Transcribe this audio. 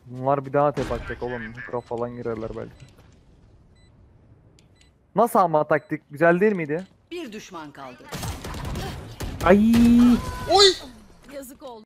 Bunlar bir daha tep atacak oğlum. Mikro falan girerler belki. Nasıl ama taktik? Güzel değil miydi? Bir düşman kaldı. Ay. Oy! Yazık oldu.